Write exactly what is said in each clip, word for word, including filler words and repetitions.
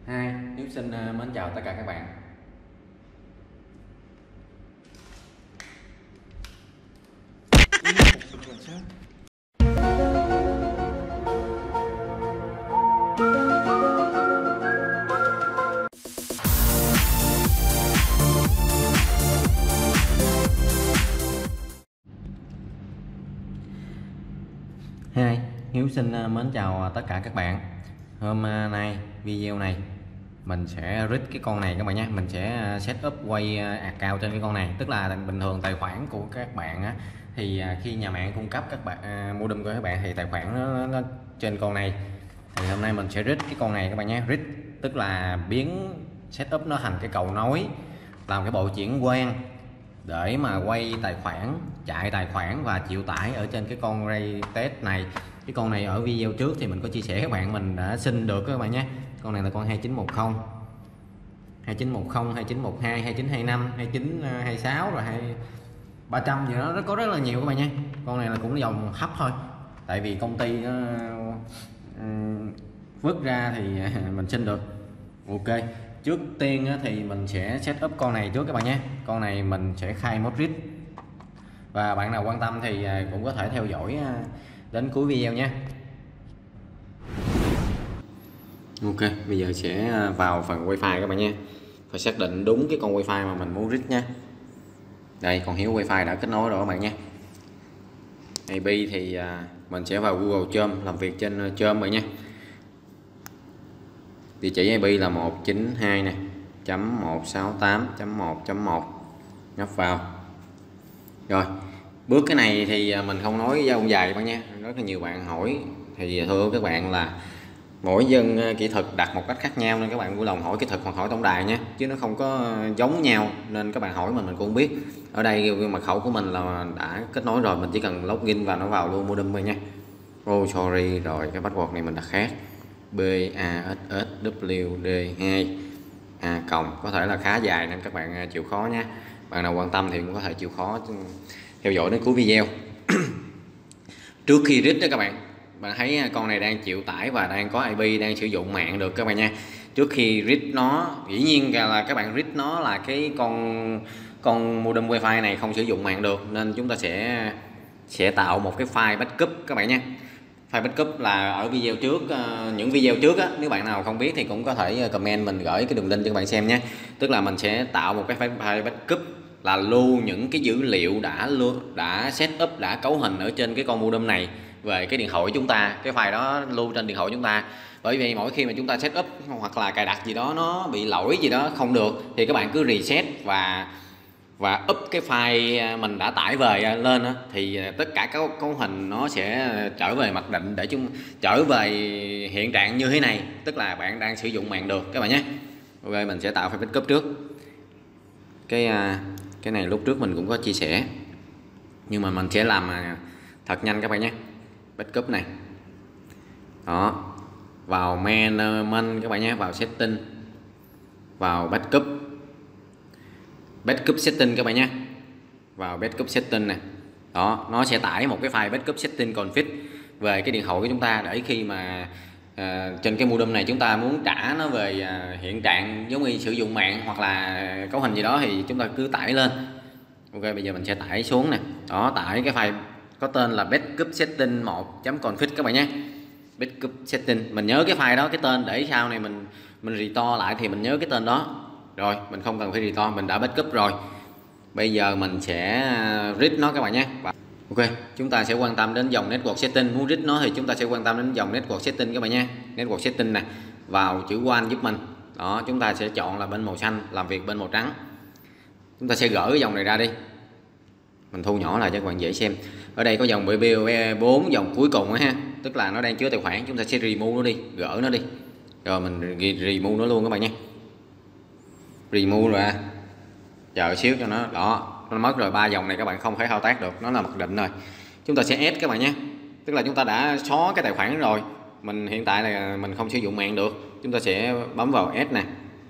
Hi, Hiếu xin ờ, mến chào tất cả các bạn. Hi, Hiếu xin ờ, mến chào tất cả các bạn. Hôm ờ, nay video này mình sẽ rig cái con này các bạn nhé. Mình sẽ ờ, set up quay ờ, account trên cái con này. Tức là bình thường tài khoản của các bạn á, thì ờ, khi nhà mạng cung cấp các bạn uh, modem của các bạn thì tài khoản nó, nó, nó trên con này. Thì hôm nay mình sẽ rig cái con này các bạn nhé. Rig tức là biến setup nó thành cái cầu nối, làm cái bộ chuyển quang để mà quay tài khoản, chạy tài khoản và chịu tải ở trên cái con Ray test này. Cái con này ở video trước thì mình có chia sẻ các bạn, mình đã xin được các bạn nhé. Con này là con hai chín một không, hai chín một không, hai chín một hai, hai chín hai lăm, hai chín hai sáu rồi hai ba trăm gì đó, nó có rất là nhiều các bạn nhé. Con này là cũng dòng thấp thôi, tại vì công ty nó vứt ra thì mình xin được. Ok, trước tiên thì mình sẽ set up con này trước các bạn nhé. Con này mình sẽ khai mod rig, và bạn nào quan tâm thì cũng có thể theo dõi đến cuối video nhé. Ok, bây giờ sẽ vào phần wifi các bạn nhé. Phải xác định đúng cái con wifi mà mình muốn rig nha. Đây, con Hiếu wifi đã kết nối rồi các bạn nhé. i pê thì mình sẽ vào Google Chrome, làm việc trên Chrome rồi nha. Địa chỉ i pê là một chín hai này chấm một sáu tám chấm một chấm một, nhấp vào. Rồi, bước cái này thì mình không nói dâu dài các bạn nha. Rất là nhiều bạn hỏi, thì thưa các bạn là mỗi dân kỹ thuật đặt một cách khác nhau, nên các bạn vui lòng hỏi kỹ thuật hoặc hỏi tổng đài nhé, chứ nó không có giống nhau, nên các bạn hỏi mình mình cũng không biết. Ở đây mật khẩu của mình là đã kết nối rồi, mình chỉ cần login và nó vào luôn modem thôi nha. Oh sorry, rồi cái password này mình đặt khác, B A S S W D hai A cộng, có thể là khá dài nên các bạn chịu khó nhé. Bạn nào quan tâm thì cũng có thể chịu khó theo dõi đến cuối video. Trước khi rig đó các bạn, bạn thấy con này đang chịu tải và đang có i pê, đang sử dụng mạng được các bạn nha. Trước khi rig nó, dĩ nhiên là các bạn rig nó là cái con con modem wifi này không sử dụng mạng được, nên chúng ta sẽ sẽ tạo một cái file backup các bạn nha. File backup là ở video trước, những video trước á, nếu bạn nào không biết thì cũng có thể comment, mình gửi cái đường link cho các bạn xem nhé. Tức là mình sẽ tạo một cái file backup là lưu những cái dữ liệu đã đã set up, đã cấu hình ở trên cái con modem này về cái điện thoại của chúng ta. Cái file đó lưu trên điện thoại của chúng ta, bởi vì mỗi khi mà chúng ta set up hoặc là cài đặt gì đó nó bị lỗi gì đó không được thì các bạn cứ reset và và up cái file mình đã tải về lên đó, thì tất cả các cấu hình nó sẽ trở về mặc định, để chúng trở về hiện trạng như thế này, tức là bạn đang sử dụng mạng được các bạn nhé. Ok, mình sẽ tạo file backup trước. Cái cái này lúc trước mình cũng có chia sẻ, nhưng mà mình sẽ làm thật nhanh các bạn nhé. Backup này đó, vào management các bạn nhé, vào setting, vào backup, backup setting các bạn nhé, vào backup setting này đó, nó sẽ tải một cái file backup setting config về cái điện thoại của chúng ta, để khi mà à, trên cái modem này chúng ta muốn trả nó về à, hiện trạng giống như sử dụng mạng hoặc là cấu hình gì đó thì chúng ta cứ tải lên. Ok, bây giờ mình sẽ tải xuống nè. Đó, tải cái file có tên là backup setting một chấm config các bạn nhé. Backup setting, mình nhớ cái file đó, cái tên, để sau này mình mình restore lại thì mình nhớ cái tên đó. Rồi, mình không cần phải restore, mình đã backup rồi. Bây giờ mình sẽ read nó các bạn nhé. Ok, chúng ta sẽ quan tâm đến dòng network setting. Muốn read nó thì chúng ta sẽ quan tâm đến dòng network setting các bạn nhé. Network setting nè, vào chữ one giúp mình. Đó, chúng ta sẽ chọn là bên màu xanh, làm việc bên màu trắng. Chúng ta sẽ gỡ cái dòng này ra đi. Mình thu nhỏ lại cho các bạn dễ xem. Ở đây có dòng B B bốn, dòng cuối cùng á ha, tức là nó đang chứa tài khoản, chúng ta sẽ remove nó đi, gỡ nó đi. Rồi mình remove nó luôn các bạn nhé. Remove rồi à. Chờ xíu cho nó, đó, nó mất rồi. Ba dòng này các bạn không thể thao tác được, nó là mặc định rồi. Chúng ta sẽ add các bạn nhé. Tức là chúng ta đã xóa cái tài khoản rồi, mình hiện tại là mình không sử dụng mạng được. Chúng ta sẽ bấm vào add nè.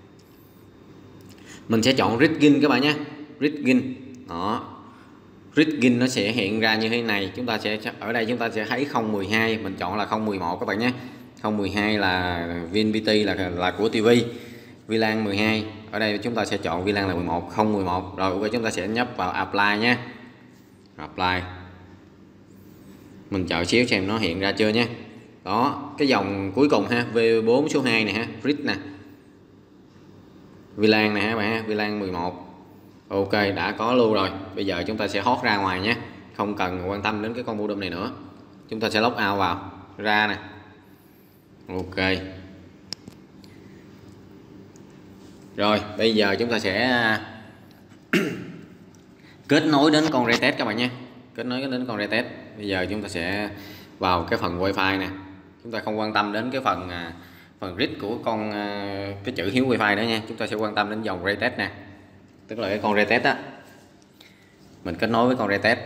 Mình sẽ chọn rigging các bạn nhé. Rigging. Đó. Rigging nó sẽ hiện ra như thế này. Chúng ta sẽ ở đây chúng ta sẽ thấy không một hai, mình chọn là không một một các bạn nhé. không một hai là VinPT là là của ti vi, vi lan mười hai. Ở đây chúng ta sẽ chọn vi lan là mười một, không một một. Rồi ok, chúng ta sẽ nhấp vào apply nhé. Apply. Mình chờ xíu xem nó hiện ra chưa nha. Đó, cái dòng cuối cùng ha, V bốn số hai này ha, Rit nè. vi lan nè ha bạn ha, vi lan mười một. Ok, đã có luôn rồi. Bây giờ chúng ta sẽ hốt ra ngoài nhé. Không cần quan tâm đến cái con modem này nữa. Chúng ta sẽ log out vào, ra nè. Ok. Rồi, bây giờ chúng ta sẽ kết nối đến con retest các bạn nhé. Kết nối đến con retest. Bây giờ chúng ta sẽ vào cái phần wifi nè. Chúng ta không quan tâm đến cái phần phần rit của con cái chữ hiếu wifi đó nha. Chúng ta sẽ quan tâm đến dòng retest nè. Tức là cái con retest á. Mình kết nối với con retest.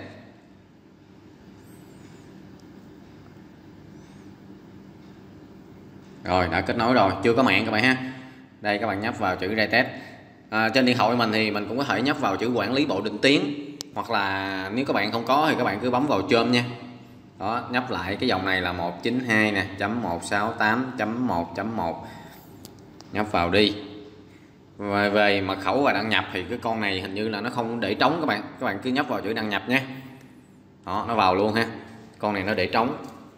Rồi, đã kết nối rồi, chưa có mạng các bạn ha. Đây các bạn nhấp vào chữ retest. À, trên điện thoại mình thì mình cũng có thể nhấp vào chữ quản lý bộ định tuyến, hoặc là nếu các bạn không có thì các bạn cứ bấm vào chôm nha. Đó, nhấp lại cái dòng này là một chín hai nè, chấm một sáu tám chấm một chấm một. Nhấp vào đi. Và về mật khẩu và đăng nhập thì cái con này hình như là nó không để trống các bạn. Các bạn cứ nhấp vào chữ đăng nhập nhé. Đó, nó vào luôn ha. Con này nó để trống.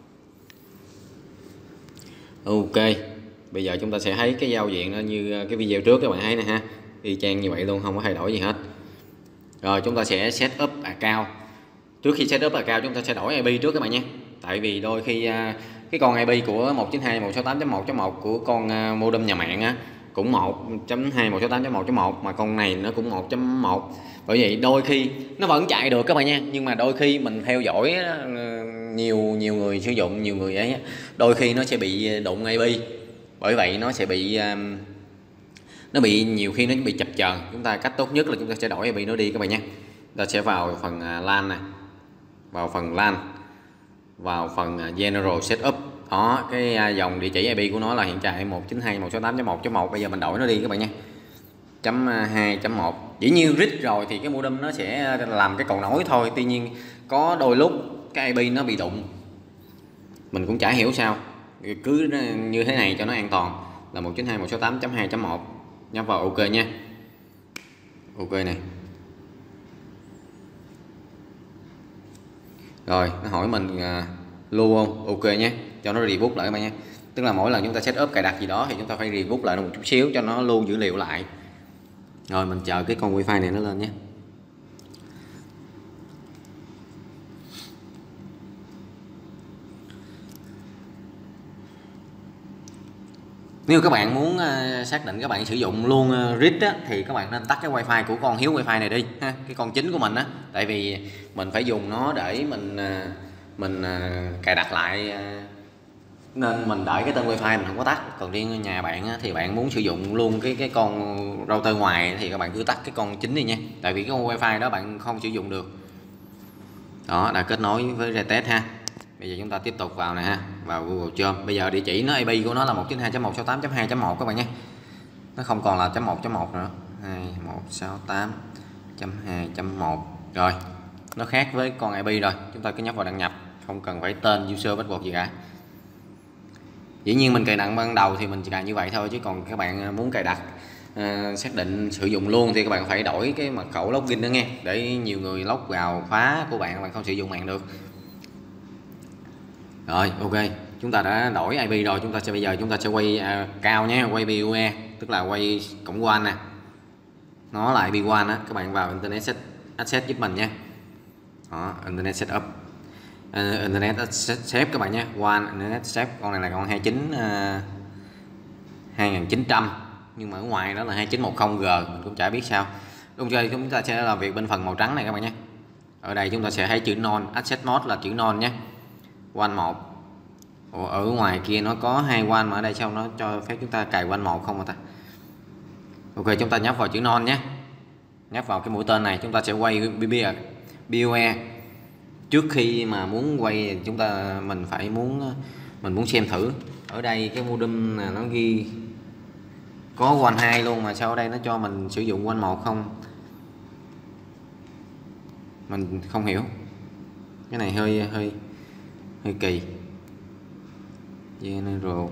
Ok. Bây giờ chúng ta sẽ thấy cái giao diện nó như cái video trước các bạn thấy nè ha. Y chang như vậy luôn, không có thay đổi gì hết. Rồi chúng ta sẽ set up account. Trước khi set up account chúng ta sẽ đổi i pê trước các bạn nhé. Tại vì đôi khi cái con i pê của một chín hai chấm một sáu tám chấm một chấm một của con modem nhà mạng á cũng một chấm hai một sáu tám chấm một chấm một, mà con này nó cũng một chấm một. Bởi vậy đôi khi nó vẫn chạy được các bạn nha, nhưng mà đôi khi mình theo dõi nhiều nhiều người sử dụng, nhiều người ấy, đôi khi nó sẽ bị đụng i pê. Bởi vậy nó sẽ bị nó bị nhiều khi nó bị chập chờn. Chúng ta cách tốt nhất là chúng ta sẽ đổi i pê nó đi các bạn nhé. Ta sẽ vào phần LAN này, vào phần LAN, vào phần General Setup. Đó, cái dòng địa chỉ i pê của nó là hiện tại một chín hai chấm một sáu tám chấm một chấm một. Bây giờ mình đổi nó đi các bạn nha. chấm hai chấm một. Dĩ nhiên rít rồi thì cái modem nó sẽ làm cái cầu nối thôi. Tuy nhiên có đôi lúc cái i pê nó bị đụng. Mình cũng chả hiểu sao. Cứ như thế này cho nó an toàn là một chín hai chấm một sáu tám chấm hai chấm một. Nhấp vào ok nha. Ok này. Rồi nó hỏi mình uh, lưu không? Ok nhé. Cho nó reboot lại các bạn nha. Tức là mỗi lần chúng ta set up cài đặt gì đó thì chúng ta phải reboot lại một chút xíu cho nó lưu dữ liệu lại. Rồi mình chờ cái con wifi này nó lên nhé. Nếu các bạn muốn uh, xác định các bạn sử dụng luôn uh, rít á, thì các bạn nên tắt cái wifi của con hiếu wifi này đi ha, cái con chính của mình á. Tại vì mình phải dùng nó để mình uh, mình uh, cài đặt lại, uh, nên mình đợi cái tên wifi mình không có tắt. Còn riêng nhà bạn á, thì bạn muốn sử dụng luôn cái cái con router ngoài thì các bạn cứ tắt cái con chính đi nha. Tại vì cái con wifi đó bạn không sử dụng được. Đó, đã kết nối với retest ha. Bây giờ chúng ta tiếp tục vào nè ha, vào Google Chrome. Bây giờ địa chỉ nó i pê của nó là một chín hai chấm một sáu tám chấm hai chấm một các bạn nhé. Nó không còn là chấm một chấm một nữa. hai một sáu tám chấm hai chấm một. Rồi, nó khác với con i pê rồi. Chúng ta cứ nhấp vào đăng nhập, không cần phải tên user password gì cả. Dĩ nhiên mình cài đặt ban đầu thì mình chỉ cài như vậy thôi, chứ còn các bạn muốn cài đặt uh, xác định sử dụng luôn thì các bạn phải đổi cái mật khẩu login đó nghe, để nhiều người log vào khóa của bạn, bạn không sử dụng mạng được. Rồi ok, chúng ta đã đổi i pê rồi, chúng ta sẽ bây giờ chúng ta sẽ quay uh, cao nhé, quay pê u e, tức là quay cổng WAN nè. Nó là i pê WAN á, các bạn vào Internet Access giúp mình nha. Đó, Internet Setup. Uh, Internet Access các bạn nhé, WAN Internet Access, con này là con hai chín uh, hai nghìn chín trăm, nhưng mà ở ngoài đó là hai chín một không G, mình cũng chả biết sao. Đúng rồi, chúng ta sẽ làm việc bên phần màu trắng này các bạn nhé. Ở đây chúng ta sẽ thấy chữ non, Access Mode là chữ non nhé. WAN một. Ủa, ở ngoài kia nó có hai WAN mà ở đây sao nó cho phép chúng ta cài WAN một không hả ta? Ok, chúng ta nhấp vào chữ non nhé. Nhấp vào cái mũi tên này, chúng ta sẽ quay pê u e. Trước khi mà muốn quay chúng ta mình phải muốn mình muốn xem thử. Ở đây cái modem là nó ghi có WAN hai luôn, mà sao ở đây nó cho mình sử dụng WAN một không? Mình không hiểu. Cái này hơi hơi hơi kỳ. general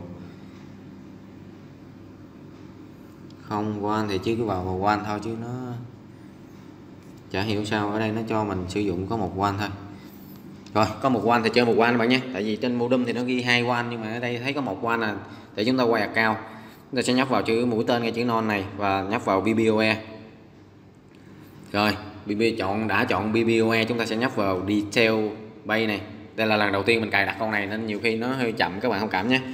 không one thì chứ cứ vào vào one thôi, chứ nó chả hiểu sao ở đây nó cho mình sử dụng có một one thôi. Rồi có một one thì chơi một one bạn nhé, tại vì trên modem thì nó ghi hai one nhưng mà ở đây thấy có một one à. Để chúng ta quay account, chúng ta sẽ nhấp vào chữ mũi tên ngay chữ non này và nhấp vào bê bê o e. Rồi bê bê chọn đã chọn bê bê o e, chúng ta sẽ nhấp vào detail bay này. Đây là lần đầu tiên mình cài đặt con này nên nhiều khi nó hơi chậm, các bạn thông cảm nhé.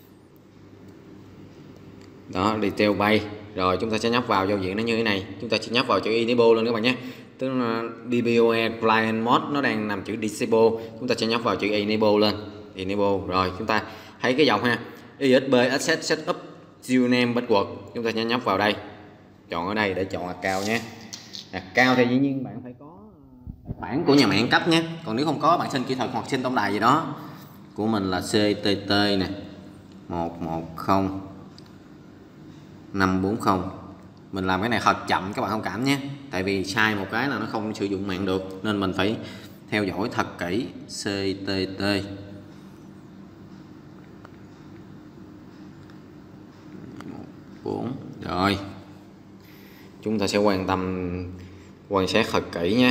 Đó, detail bay. Rồi chúng ta sẽ nhấp vào giao diện nó như thế này, chúng ta sẽ nhấp vào chữ enable luôn các bạn nhé. Tức là bê bê o e client mode nó đang nằm chữ disable, chúng ta sẽ nhấp vào chữ enable lên. Enable rồi chúng ta thấy cái dòng ha, i ét bê access setup username password, chúng ta sẽ nhấp vào đây, chọn ở đây để chọn account nhé. Account thì dĩ nhiên bạn phải có tài khoản của nhà mạng cấp nhé, còn nếu không có bạn xin kỹ thuật hoặc xin tổng đài gì đó. Của mình là xê tê tê nè một một không năm bốn không. Mình làm cái này thật chậm các bạn thông cảm nhé, tại vì sai một cái là nó không sử dụng mạng được nên mình phải theo dõi thật kỹ. xê tê tê bốn. Rồi chúng ta sẽ quan tâm quan sát thật kỹ nha,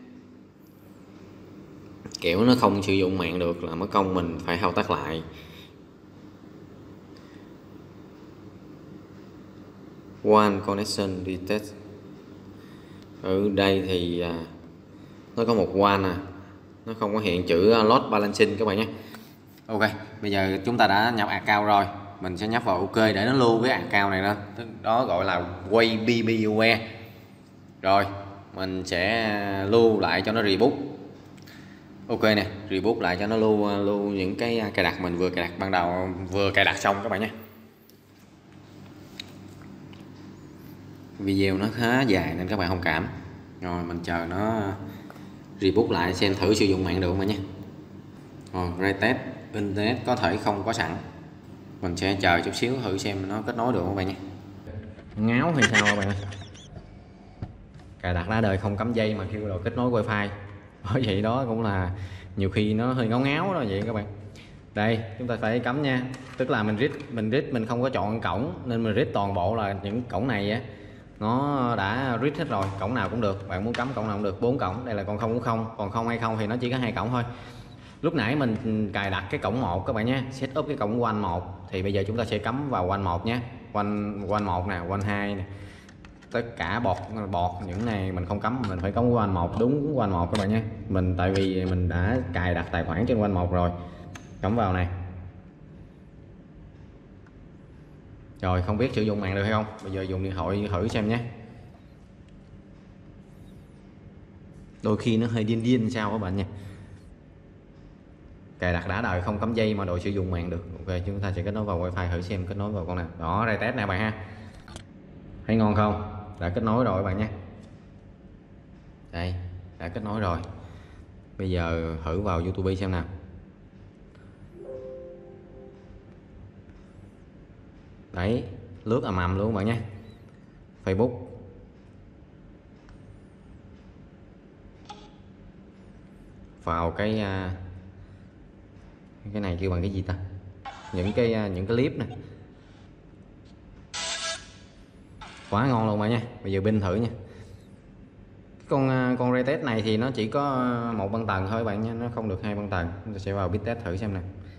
kiểu nó không sử dụng mạng được là mất công mình phải thao tác lại. One connection detect. Ở đây thì à, nó có một one à, nó không có hiện chữ load balancing các bạn nhé. Ok, bây giờ chúng ta đã nhập account rồi, mình sẽ nhấp vào ok để nó lưu cái account này lên, đó gọi là quay bê bê o e. Rồi mình sẽ lưu lại cho nó reboot. Ok nè, reboot lại cho nó lưu lưu những cái cài đặt mình vừa cài đặt ban đầu, vừa cài đặt xong các bạn nhé. Video nó khá dài nên các bạn thông cảm. Rồi mình chờ nó reboot lại xem thử sử dụng mạng được không bạn nhé. Rồi retest internet có thể không có sẵn, mình sẽ chờ chút xíu thử xem nó kết nối được không bạn nhé. Ngáo hay sao các bạn ơi, cài đặt ra đời không cắm dây mà kêu rồi kết nối wifi, bởi vậy đó cũng là nhiều khi nó hơi ngáo ngáo đó vậy các bạn. Đây chúng ta phải cắm nha, tức là mình rít mình rít mình không có chọn cổng nên mình rít toàn bộ là những cổng này á, nó đã rít hết rồi, cổng nào cũng được, bạn muốn cắm cổng nào cũng được. Bốn cổng, đây là con không cũng không, còn không hay không thì nó chỉ có hai cổng thôi. Lúc nãy mình cài đặt cái cổng một các bạn nhé, set up cái cổng one một thì bây giờ chúng ta sẽ cắm vào one một nhé. One one một nè, one hai nè, tất cả bọt bọt những này mình không cắm, mình phải cắm one một, đúng one một các bạn nhé. Mình tại vì mình đã cài đặt tài khoản trên one một rồi, cắm vào này. Rồi không biết sử dụng mạng được hay không, bây giờ dùng điện thoại thử xem nhé. Đôi khi nó hơi điên điên sao các bạn nha. Cài đặt đã đời không cắm dây mà đội sử dụng mạng được. Ok, chúng ta sẽ kết nối vào wifi thử xem kết nối vào con nào. Đó, đây test nè bạn ha. Thấy ngon không? Đã kết nối rồi các bạn nha. Đây, đã kết nối rồi. Bây giờ thử vào YouTube xem nào. Đấy, lướt ầm ầm luôn bạn nhé. Facebook. Vào cái cái này kêu bằng cái gì ta? Những cái những cái clip này. Quá ngon luôn bạn nha. Bây giờ pin thử nha. Con con retest này thì nó chỉ có một băng tần thôi bạn nha, nó không được hai băng tần. Chúng ta sẽ vào bit test thử xem nè.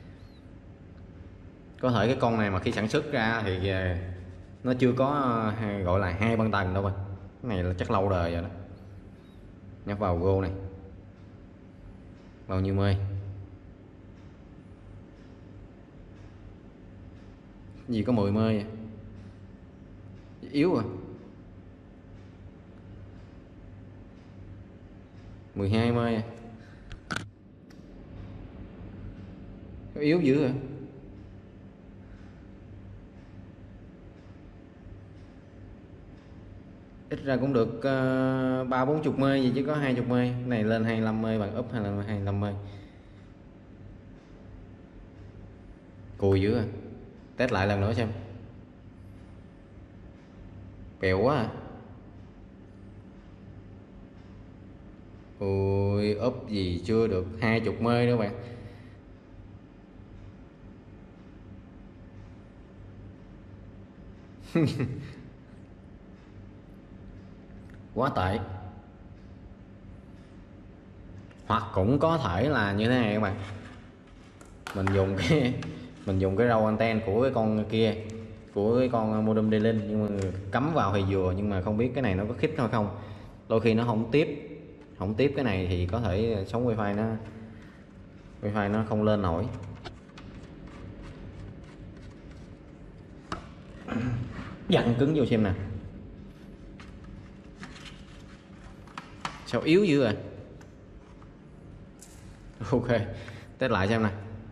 Có thể cái con này mà khi sản xuất ra thì nó chưa có gọi là hai băng tần đâu bạn. Cái này là chắc lâu đời rồi đó. Nhấp vào Go này. Bao nhiêu mê? Gì có mười mê vậy? Yếu à. mười hai mê à. Có yếu dữ rồi. Ít ra cũng được ba bốn chục mê gì chứ có hai chục mê. Cái này lên hai mươi lăm mê bằng up hay là hai mươi lăm mê. Cùi dữ à. Test lại lần nữa xem. Bèo quá à. Ui, up gì chưa được hai chục mê nữa bạn. Quá tệ. Hoặc cũng có thể là như thế này các bạn, mình dùng cái mình dùng cái râu anten của cái con kia, của cái con modem D-Link, nhưng mà cắm vào thì vừa, nhưng mà không biết cái này nó có khít hay không. Đôi khi nó không tiếp không tiếp cái này thì có thể sóng wifi nó wifi nó không lên nổi. Dặn cứng vô xem nè, sao yếu dữ rồi. Ok, test lại xem nè.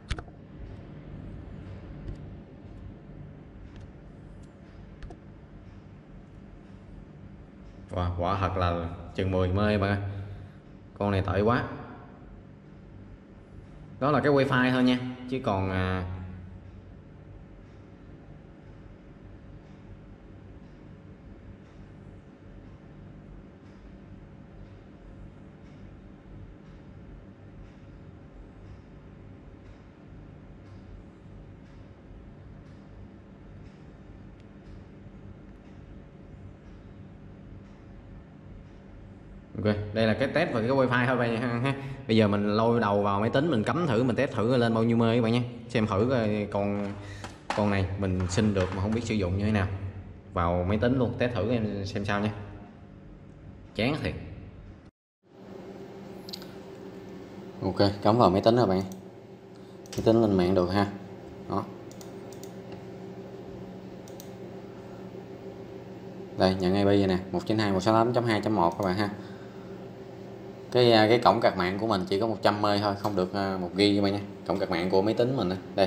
Wow, quả thật là chừng mười mê bạn ơi, con này tệ quá. Đó là cái wifi thôi nha, chứ còn à, ok, đây là cái test về cái wifi thôi bạn ha. Bây giờ mình lôi đầu vào máy tính, mình cắm thử, mình test thử lên bao nhiêu mê các bạn nhé, xem thử coi con con này mình xin được mà không biết sử dụng như thế nào. Vào máy tính luôn test thử em xem sao nha. Chán thiệt. Ok, cắm vào máy tính rồi bạn, máy tính lên mạng được ha. Đó, đây nhận i pê vậy nè, một chín hai một sáu tám chấm hai chấm một các bạn ha. Cái cái cổng card mạng của mình chỉ có một trăm mê thôi, không được một gi ga bai các bạn nha. Cổng card mạng của máy tính mình đây.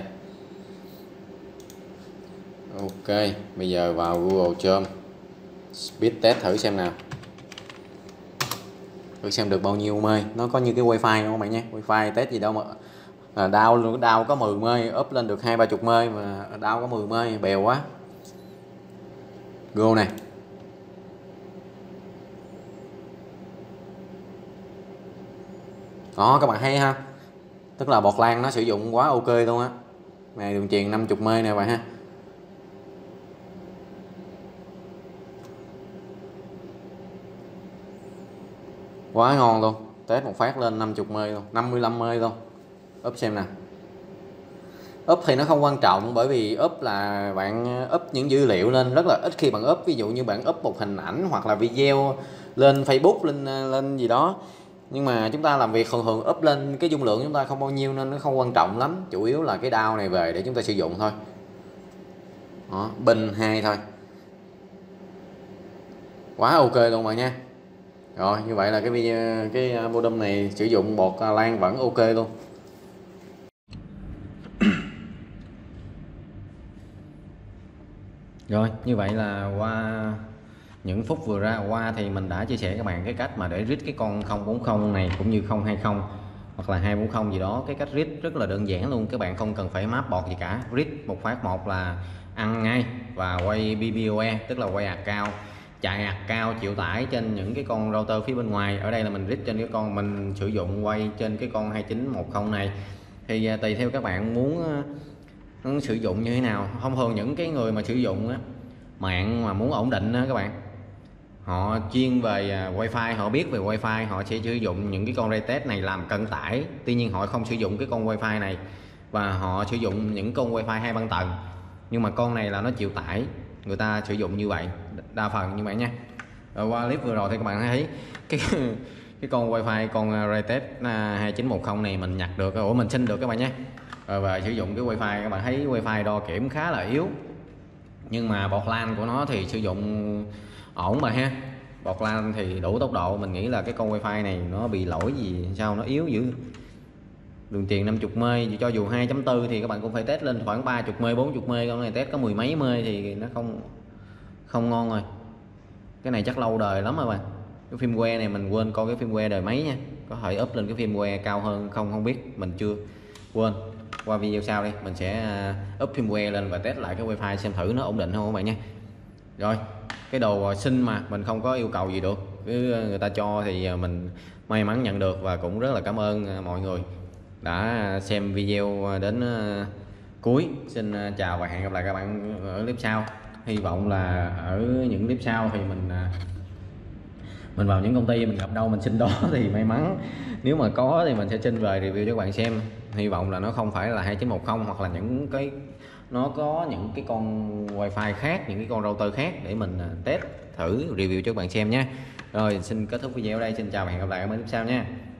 Ok, bây giờ vào Google Chrome speed test thử xem nào, thử xem được bao nhiêu mê. Nó có như cái wifi không các bạn nhé, wifi test gì đâu mà à, đau luôn, đau có mười mê, up lên được hai ba chục mê mà đau có mười mê, bèo quá. Go này. Đó các bạn thấy ha, tức là bọt lan nó sử dụng quá ok luôn á. Này đường truyền năm mươi mê nè bạn ha. Quá ngon luôn, test một phát lên năm mươi mê luôn, năm mươi lăm mê luôn. Up xem nè. Up thì nó không quan trọng, bởi vì up là bạn up những dữ liệu lên, rất là ít khi bạn up, ví dụ như bạn up một hình ảnh hoặc là video lên Facebook, lên lên gì đó. Nhưng mà chúng ta làm việc thường thường up lên cái dung lượng chúng ta không bao nhiêu nên nó không quan trọng lắm, chủ yếu là cái đao này về để chúng ta sử dụng thôi. Đó, pin hai thôi. Quá ok luôn bạn nha. Rồi như vậy là cái video cái modem này sử dụng bọt lan vẫn ok luôn. Rồi như vậy là qua những phút vừa ra qua thì mình đã chia sẻ các bạn cái cách mà để rít cái con không bốn không này cũng như không hai không hoặc là hai bốn không gì đó. Cái cách rít rất là đơn giản luôn, các bạn không cần phải map bọt gì cả, rít một phát một là ăn ngay và quay bê bê o e, tức là quay ạt cao, chạy ạt cao chịu tải trên những cái con router phía bên ngoài. Ở đây là mình rít trên cái con mình sử dụng quay trên cái con hai chín một không này, thì tùy theo các bạn muốn nó sử dụng như thế nào. Thông thường những cái người mà sử dụng á, mạng mà muốn ổn định á các bạn, họ chuyên về wifi, họ biết về wifi, họ sẽ sử dụng những cái con ray test này làm cân tải. Tuy nhiên họ không sử dụng cái con wifi này và họ sử dụng những con wifi hai băng tần, nhưng mà con này là nó chịu tải, người ta sử dụng như vậy đa phần như vậy nha. Rồi qua clip vừa rồi thì các bạn thấy cái cái con wifi con ray test hai chín một không này mình nhặt được, ủa mình xin được các bạn nhé. Rồi và sử dụng cái wifi, các bạn thấy wifi đo kiểm khá là yếu, nhưng mà bọt lan của nó thì sử dụng ổn mà ha. Bọt lan thì đủ tốc độ, mình nghĩ là cái con wifi này nó bị lỗi gì sao nó yếu dữ. Đường truyền năm mươi mê, cho dù hai chấm bốn thì các bạn cũng phải test lên khoảng ba mươi mê, bốn mươi mê, con này test có mười mấy mê thì nó không không ngon rồi. Cái này chắc lâu đời lắm rồi bạn. Cái firmware này mình quên coi cái firmware đời mấy nha, có thể up lên cái firmware cao hơn không không biết, mình chưa quên. Qua video sau đi mình sẽ up firmware lên và test lại cái wifi xem thử nó ổn định không các bạn nha. Rồi cái đồ xin mà mình không có yêu cầu gì được, cứ người ta cho thì mình may mắn nhận được, và cũng rất là cảm ơn mọi người đã xem video đến cuối. Xin chào và hẹn gặp lại các bạn ở clip sau. Hy vọng là ở những clip sau thì mình mình vào những công ty mình gặp đâu mình xin đó thì may mắn, nếu mà có thì mình sẽ xin về review cho các bạn xem. Hy vọng là nó không phải là hai chín một không hoặc là những cái nó có những cái con wifi khác, những cái con router khác để mình test thử review cho các bạn xem nhé. Rồi xin kết thúc video ở đây, xin chào và hẹn gặp lại ở mấy clip sau nha.